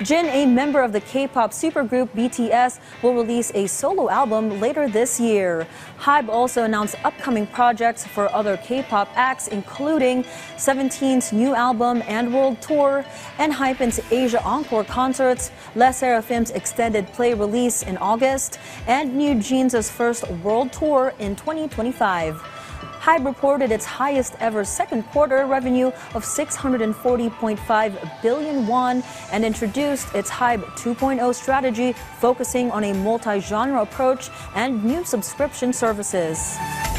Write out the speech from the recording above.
Jin, a member of the K-pop supergroup BTS, will release a solo album later this year. HYBE also announced upcoming projects for other K-pop acts, including 17's new album and world tour, and Hypen's Asia Encore concerts, Les Seraphim's extended play release in August, and New Jeans' first world tour in 2025. HYBE reported its highest ever second quarter revenue of 640.5 billion won and introduced its HYBE 2.0 strategy, focusing on a multi-genre approach and new subscription services.